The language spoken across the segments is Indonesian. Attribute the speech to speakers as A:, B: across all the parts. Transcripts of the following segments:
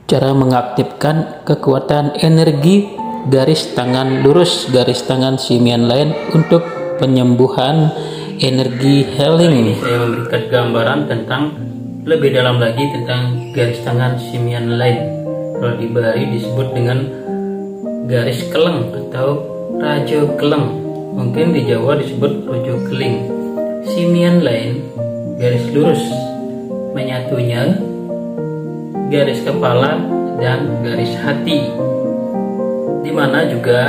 A: Cara mengaktifkan kekuatan energi garis tangan lurus, garis tangan Simian Line untuk penyembuhan energi healing. Saya memberikan gambaran tentang lebih dalam lagi tentang garis tangan Simian Line. Kalau di Bali disebut dengan garis keleng atau rajo keleng. Mungkin di Jawa disebut rojo keling. Simian Line, garis lurus, menyatunya garis kepala dan garis hati, dimana juga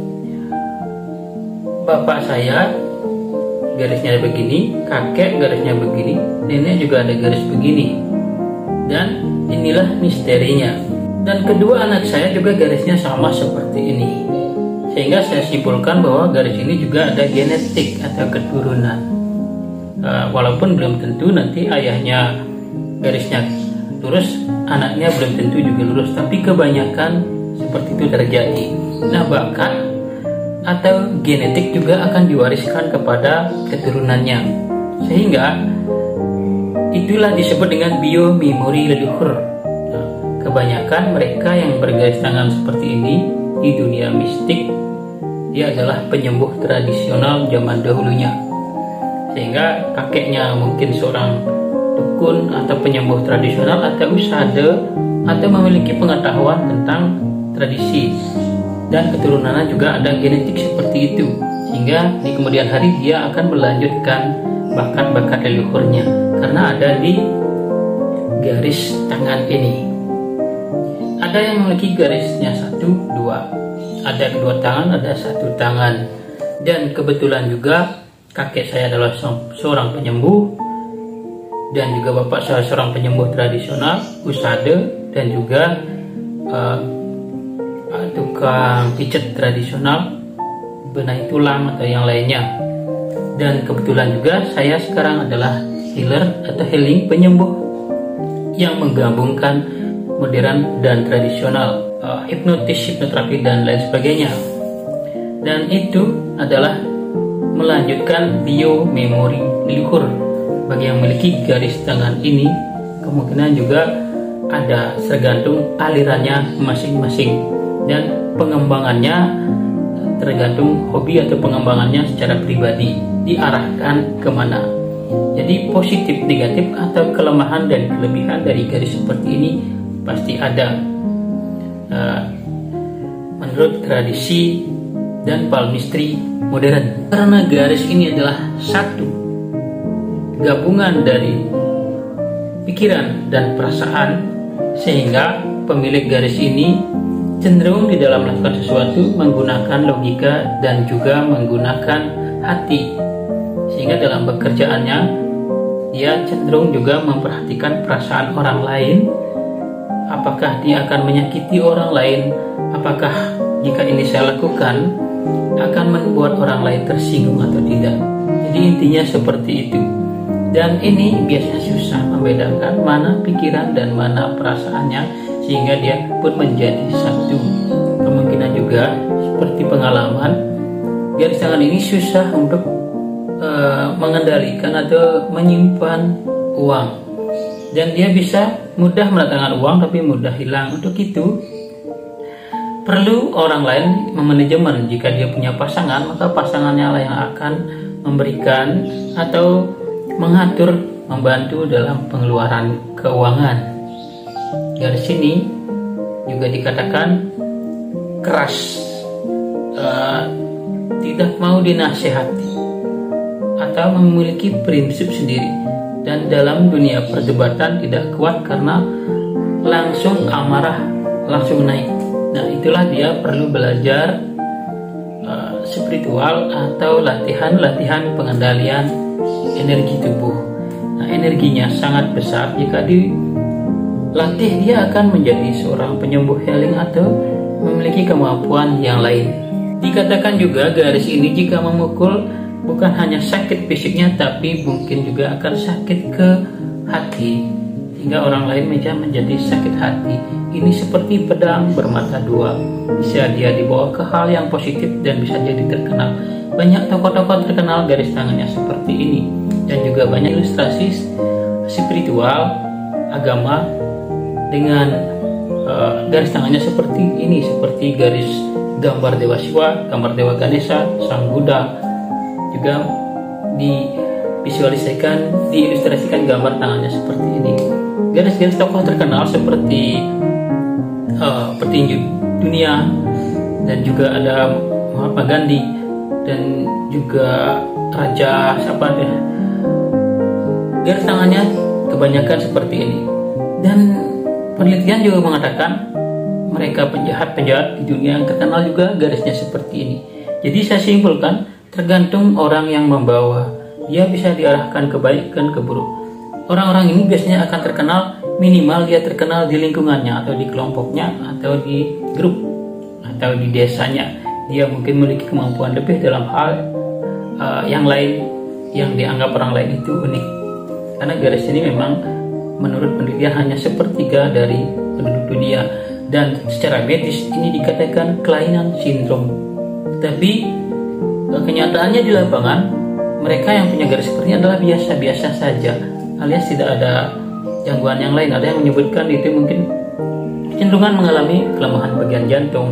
A: bapak saya garisnya begini, kakek garisnya begini, nenek juga ada garis begini, dan inilah misterinya. Dan kedua anak saya juga garisnya sama seperti ini, sehingga saya simpulkan bahwa garis ini juga ada genetik atau keturunan. Walaupun belum tentu nanti ayahnya garisnya lurus, anaknya belum tentu juga lurus, tapi kebanyakan seperti itu terjadi. Nah, bakat atau genetik juga akan diwariskan kepada keturunannya, sehingga itulah disebut dengan biomemori leluhur. Nah, kebanyakan mereka yang bergaris tangan seperti ini di dunia mistik, dia adalah penyembuh tradisional zaman dahulunya, sehingga kakeknya mungkin seorang dukun atau penyembuh tradisional atau usade atau memiliki pengetahuan tentang tradisi, dan keturunannya juga ada genetik seperti itu, sehingga di kemudian hari dia akan melanjutkan bakat-bakat leluhurnya karena ada di garis tangan ini. Ada yang memiliki garisnya 1, 2, ada kedua tangan, ada satu tangan, dan kebetulan juga kakek saya adalah seorang penyembuh, dan juga bapak saya seorang penyembuh tradisional, usade, dan juga tukang pijat tradisional, benahi tulang atau yang lainnya. Dan kebetulan juga saya sekarang adalah healer atau healing penyembuh yang menggabungkan modern dan tradisional, hipnotis, hipnoterapi, dan lain sebagainya. Dan itu adalah melanjutkan biomemori leluhur. Bagi yang memiliki garis tangan ini, kemungkinan juga ada tergantung alirannya masing-masing, dan pengembangannya tergantung hobi atau pengembangannya secara pribadi diarahkan kemana. Jadi positif, negatif, atau kelemahan dan kelebihan dari garis seperti ini pasti ada. Menurut tradisi dan palmistry modern, karena garis ini adalah satu gabungan dari pikiran dan perasaan, sehingga pemilik garis ini cenderung di dalam melakukan sesuatu menggunakan logika dan juga menggunakan hati, sehingga dalam pekerjaannya dia cenderung juga memperhatikan perasaan orang lain. Apakah dia akan menyakiti orang lain? Apakah jika ini saya lakukan akan membuat orang lain tersinggung atau tidak? Jadi intinya seperti itu. Dan ini biasanya susah membedakan mana pikiran dan mana perasaannya, sehingga dia pun menjadi satu. Kemungkinan juga seperti pengalaman, garis tangan ini susah untuk mengendalikan atau menyimpan uang, dan dia bisa mudah mendatangkan uang tapi mudah hilang. Untuk itu perlu orang lain memanajemen. Jika dia punya pasangan, maka pasangannya lah yang akan memberikan atau mengatur, membantu dalam pengeluaran keuangan. Garis ini juga dikatakan keras, tidak mau dinasihati atau memiliki prinsip sendiri, dan dalam dunia perdebatan tidak kuat karena langsung amarah, langsung naik. Nah, itulah dia perlu belajar spiritual atau latihan pengendalian energi tubuh. Nah, energinya sangat besar. Jika dilatih, dia akan menjadi seorang penyembuh healing atau memiliki kemampuan yang lain. Dikatakan juga garis ini jika memukul bukan hanya sakit fisiknya, tapi mungkin juga akan sakit ke hati, hingga orang lain menjadi sakit hati. Ini seperti pedang bermata dua, bisa dia dibawa ke hal yang positif dan bisa jadi terkenal. Banyak tokoh-tokoh terkenal garis tangannya seperti ini, dan juga banyak ilustrasi spiritual agama dengan garis tangannya seperti ini, seperti garis gambar Dewa Siwa, gambar Dewa Ganesha, Sang Buddha. Juga divisualisasikan, diilustrasikan gambar tangannya seperti ini. Garis-garis tokoh terkenal seperti petinju dunia, dan juga ada Mahatma Gandhi, dan juga Raja siapa deh. Garis tangannya kebanyakan seperti ini. Dan penelitian juga mengatakan mereka penjahat-penjahat di dunia yang terkenal juga garisnya seperti ini. Jadi saya simpulkan, tergantung orang yang membawa, dia bisa diarahkan ke baik dan ke buruk. Orang-orang ini biasanya akan terkenal, minimal dia terkenal di lingkungannya, atau di kelompoknya, atau di grup, atau di desanya. Dia mungkin memiliki kemampuan lebih dalam hal yang lain, yang dianggap orang lain itu unik. Karena garis ini memang menurut penelitian hanya sepertiga dari penduduk dunia, dan secara medis ini dikatakan kelainan sindrom. Tapi kenyataannya di lapangan, mereka yang punya garis seperti ini adalah biasa-biasa saja, alias tidak ada gangguan yang lain. Ada yang menyebutkan itu mungkin kecenderungan mengalami kelemahan bagian jantung,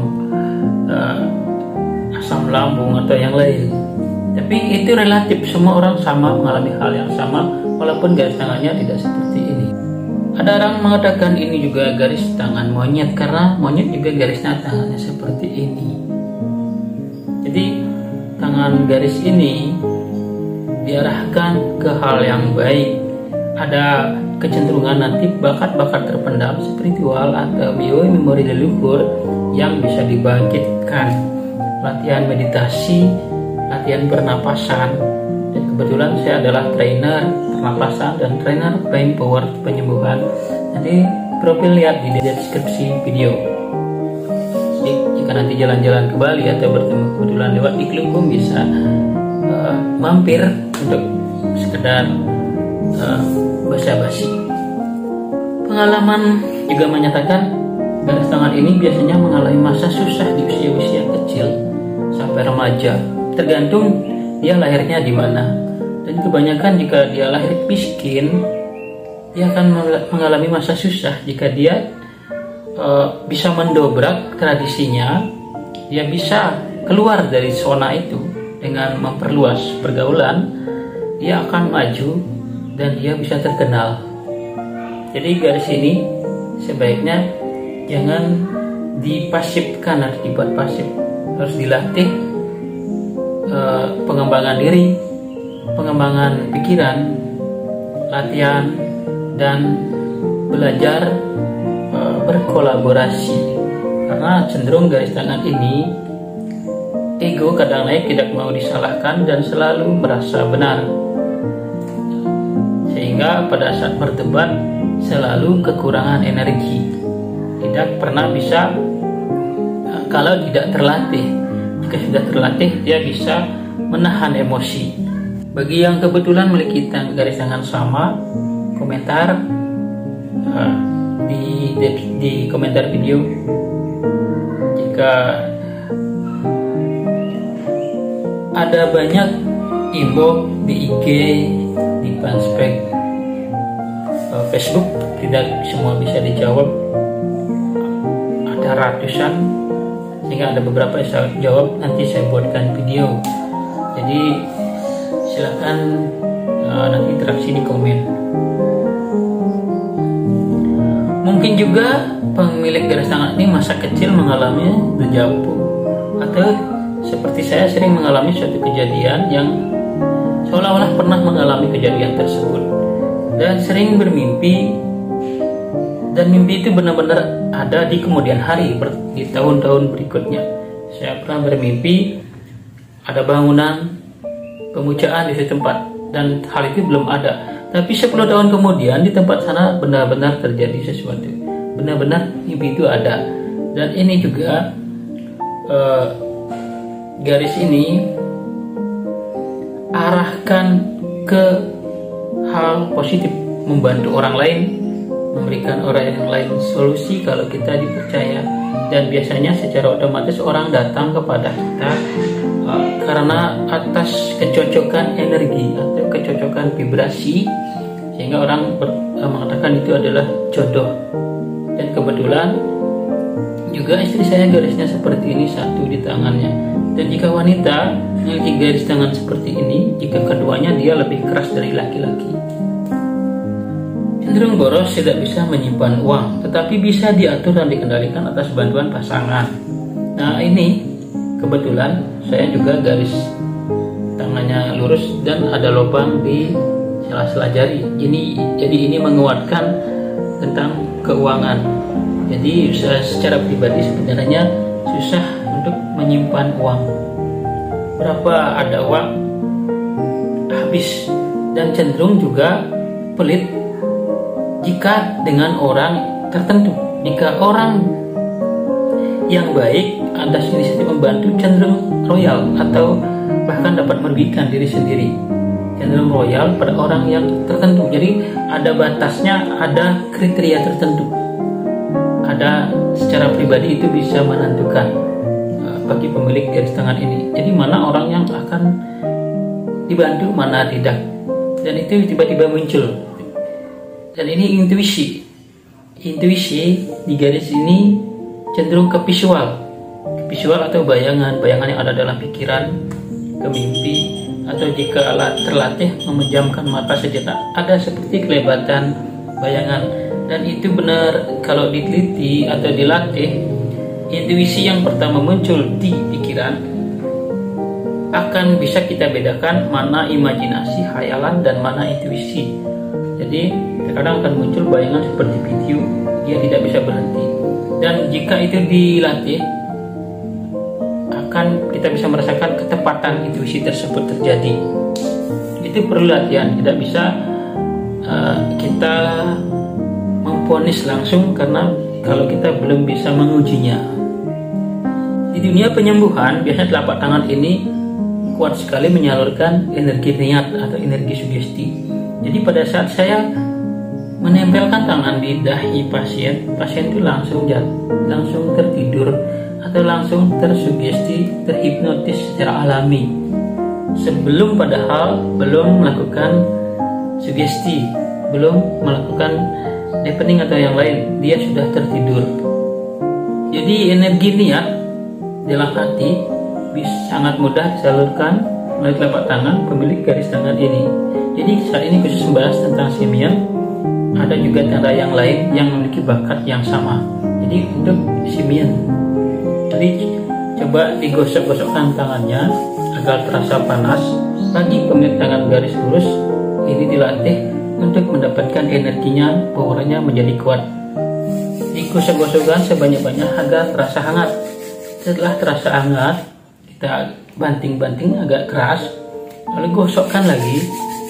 A: asam lambung, atau yang lain. Tapi itu relatif, semua orang sama mengalami hal yang sama, walaupun garis tangannya tidak seperti ini. Ada orang mengatakan ini juga garis tangan monyet, karena monyet juga garis tangannya seperti ini. Jadi tangan garis ini diarahkan ke hal yang baik. Ada kecenderungan nanti bakat-bakat terpendam spiritual atau memori leluhur yang bisa dibangkitkan. Latihan meditasi, latihan pernapasan, dan kebetulan saya adalah trainer pernapasan dan trainer brain power penyembuhan. Nanti profil lihat di deskripsi video. Jadi jika nanti jalan-jalan ke Bali atau bertemu kebetulan lewat di Kelungkung, bisa mampir untuk sekedar basa-basi. Pengalaman juga menyatakan garis tangan ini biasanya mengalami masa susah di usia-usia kecil sampai remaja, tergantung dia lahirnya di mana. Dan kebanyakan jika dia lahir miskin, dia akan mengalami masa susah. Jika dia bisa mendobrak tradisinya, dia bisa keluar dari zona itu dengan memperluas pergaulan, dia akan maju dan dia bisa terkenal. Jadi garis ini sebaiknya jangan dipasifkan, harus dibuat pasif, harus dilatih. Pengembangan diri, pengembangan pikiran, latihan, dan belajar berkolaborasi. Karena cenderung garis tangan ini ego kadang naik, tidak mau disalahkan dan selalu merasa benar, sehingga pada saat berdebat selalu kekurangan energi, tidak pernah bisa kalau tidak terlatih. Jika sudah terlatih, dia bisa menahan emosi. Bagi yang kebetulan memiliki garis tangan sama, komentar di komentar video. Jika ada banyak inbox di IG, di fanspage Facebook, tidak semua bisa dijawab. Ada ratusan, sehingga ada beberapa yang saya jawab, nanti saya buatkan video. Jadi silakan nanti interaksi di komen. Mungkin juga pemilik garis tangan ini masa kecil mengalami dejavu, atau seperti saya sering mengalami suatu kejadian yang seolah-olah pernah mengalami kejadian tersebut dan sering bermimpi, dan mimpi itu benar-benar ada di kemudian hari, di tahun-tahun berikutnya. Saya pernah bermimpi ada bangunan pemujaan di tempat, dan hal itu belum ada. Tapi 10 tahun kemudian di tempat sana benar-benar terjadi sesuatu. Benar-benar mimpi itu ada. Dan ini juga garis ini arahkan ke hal positif, membantu orang lain, memberikan orang yang lain solusi kalau kita dipercaya. Dan biasanya secara otomatis orang datang kepada kita karena atas kecocokan energi atau kecocokan vibrasi, sehingga orang mengatakan itu adalah jodoh. Dan kebetulan Juga istri saya garisnya seperti ini, satu di tangannya. Dan jika wanita memiliki garis tangan seperti ini, jika keduanya dia lebih keras dari laki-laki. Cenderung boros tidak bisa menyimpan uang, tetapi bisa diatur dan dikendalikan atas bantuan pasangan. Nah ini kebetulan saya juga garis tangannya lurus dan ada lubang di sela-sela jari. Jadi ini menguatkan tentang keuangan. Jadi secara pribadi sebenarnya susah untuk menyimpan uang. Berapa ada uang habis, dan cenderung juga pelit jika dengan orang tertentu. Jika orang yang baik atas inisiatif membantu, cenderung royal atau bahkan dapat merugikan diri sendiri. Cenderung royal pada orang yang tertentu. Jadi ada batasnya, ada kriteria tertentu. Ada secara pribadi itu bisa menentukan bagi pemilik garis tangan ini. Jadi mana orang yang akan dibantu, mana tidak. Dan itu tiba-tiba muncul. Dan ini intuisi. Intuisi di garis ini cenderung ke visual. Visual atau bayangan yang ada dalam pikiran, ke mimpi, atau jika terlatih memejamkan mata sejenak, ada seperti kelebatan bayangan. Dan itu benar kalau diteliti atau dilatih. Intuisi yang pertama muncul di pikiran akan bisa kita bedakan mana imajinasi, khayalan, dan mana intuisi. Jadi terkadang akan muncul bayangan seperti video, dia tidak bisa berhenti. Dan jika itu dilatih, kita bisa merasakan ketepatan intuisi tersebut terjadi. Itu perlu latihan, tidak bisa kita memvonis langsung, karena kalau kita belum bisa mengujinya. Di dunia penyembuhan, biasanya telapak tangan ini kuat sekali menyalurkan energi niat atau energi sugesti. Jadi pada saat saya menempelkan tangan di dahi pasien itu langsung tertidur atau langsung tersugesti, terhipnotis secara alami. Sebelum padahal belum melakukan sugesti, belum melakukan deepening atau yang lain, dia sudah tertidur. Jadi energi niat dalam hati bisa sangat mudah disalurkan melalui telapak tangan pemilik garis tangan ini. Jadi saat ini khusus membahas tentang Simeon. Ada juga tanda yang lain yang memiliki bakat yang sama. Jadi untuk Simeon, jadi coba digosok-gosokkan tangannya agar terasa panas. Bagi pemilik tangan garis lurus, ini dilatih untuk mendapatkan energinya, powernya menjadi kuat. Digosok-gosokkan sebanyak-banyak agar terasa hangat. Setelah terasa hangat, kita banting-banting agak keras, lalu gosokkan lagi.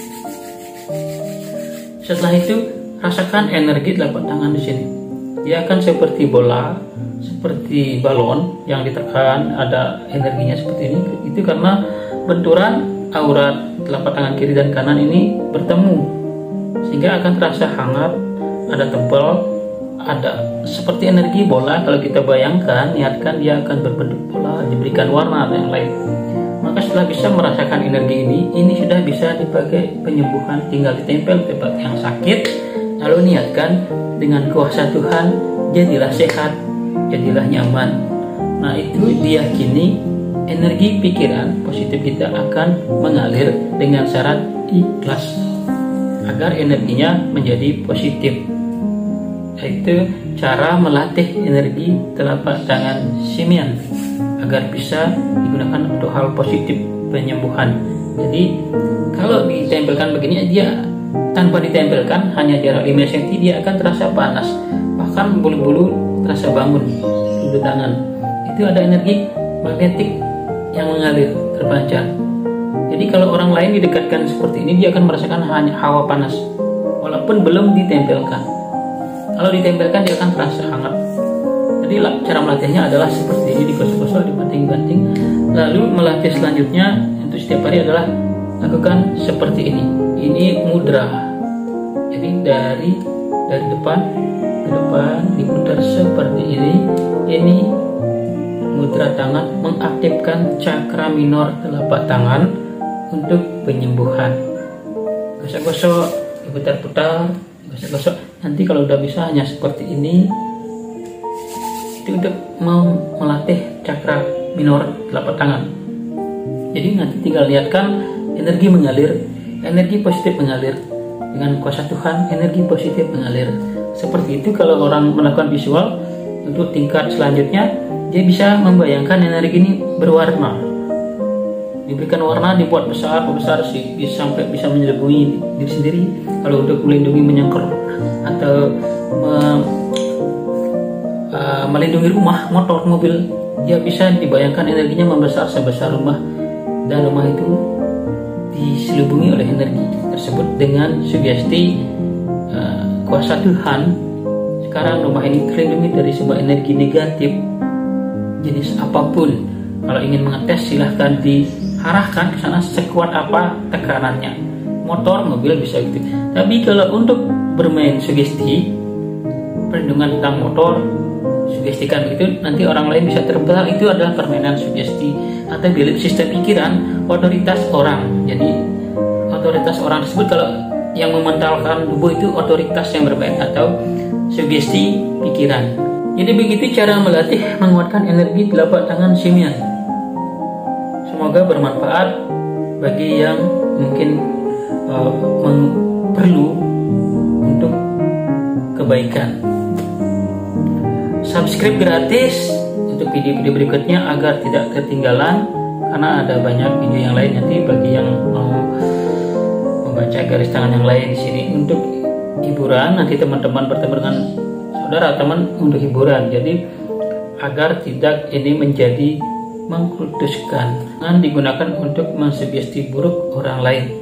A: Setelah itu rasakan energi telapak tangan di sini. Dia akan seperti bola, seperti balon yang ditekan, ada energinya seperti ini. Itu karena benturan aurat telapak tangan kiri dan kanan ini bertemu, sehingga akan terasa hangat, ada tebal, ada seperti energi bola. Kalau kita bayangkan, niatkan, dia akan berbentuk bola, diberikan warna atau yang lain. Maka setelah bisa merasakan energi ini sudah bisa dipakai penyembuhan. Tinggal ditempel tempat yang sakit, lalu niatkan dengan kuasa Tuhan, jadilah sehat, jadilah nyaman. Nah itu diyakini energi pikiran positif kita akan mengalir dengan syarat ikhlas agar energinya menjadi positif. Itu cara melatih energi telapak tangan Simeon agar bisa digunakan untuk hal positif penyembuhan. Jadi kalau ditempelkan begini, dia tanpa ditempelkan hanya jarak 5 cm dia akan terasa panas, bahkan bulu-bulu terasa bangun di tangan. Itu ada energi magnetik yang mengalir, terpancar. Jadi kalau orang lain didekatkan seperti ini, dia akan merasakan hanya hawa panas walaupun belum ditempelkan. Kalau ditempelkan dia akan terasa hangat. Jadi cara melatihnya adalah seperti ini, digosok-gosok, dibanting-banting. Lalu melatih selanjutnya untuk setiap hari adalah lakukan seperti ini. Ini mudra. Jadi dari depan ke depan diputar seperti ini. Ini mudra tangan mengaktifkan cakra minor telapak tangan untuk penyembuhan. Gosok-gosok, diputar-putar, gosok-gosok. Nanti kalau udah bisa hanya seperti ini, itu untuk mau melatih cakra minor telapak tangan. Jadi nanti tinggal lihatkan energi mengalir, energi positif mengalir. Dengan kuasa Tuhan, energi positif mengalir. Seperti itu kalau orang melakukan visual. Untuk tingkat selanjutnya, dia bisa membayangkan energi ini berwarna. Diberikan warna, dibuat besar sih, sampai bisa menyelubungi diri sendiri. Kalau untuk melindungi menyangkut atau melindungi rumah, motor, mobil, dia bisa dibayangkan energinya membesar sebesar rumah, dan rumah itu diselubungi oleh energi tersebut dengan sugesti kuasa Tuhan. Sekarang rumah ini terlindungi dari sebuah energi negatif jenis apapun. Kalau ingin mengetes silahkan diarahkan ke sana sekuat apa tekanannya. Motor, mobil bisa gitu. Tapi kalau untuk bermain sugesti, perlindungan tentang motor, sugestikan begitu, nanti orang lain bisa terbelah. Itu adalah permainan sugesti atau belief sistem pikiran otoritas orang. Jadi otoritas orang tersebut, kalau yang mementalkan tubuh itu otoritas yang bermain atau sugesti pikiran. Jadi begitu cara melatih menguatkan energi telapak tangan Simian. Semoga bermanfaat bagi yang mungkin perlu untuk kebaikan. Subscribe gratis untuk video-video berikutnya agar tidak ketinggalan, karena ada banyak video yang lain nanti bagi yang mau membaca garis tangan yang lain di sini untuk hiburan. Nanti teman-teman bertemu dengan saudara teman untuk hiburan. Jadi agar tidak ini menjadi mengkultuskan, dan digunakan untuk mensugesti buruk orang lain.